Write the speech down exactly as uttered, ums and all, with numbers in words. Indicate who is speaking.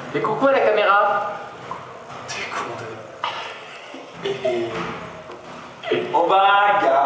Speaker 1: Mais coucou à la caméra.
Speaker 2: T'es con de... Et... On va, gars.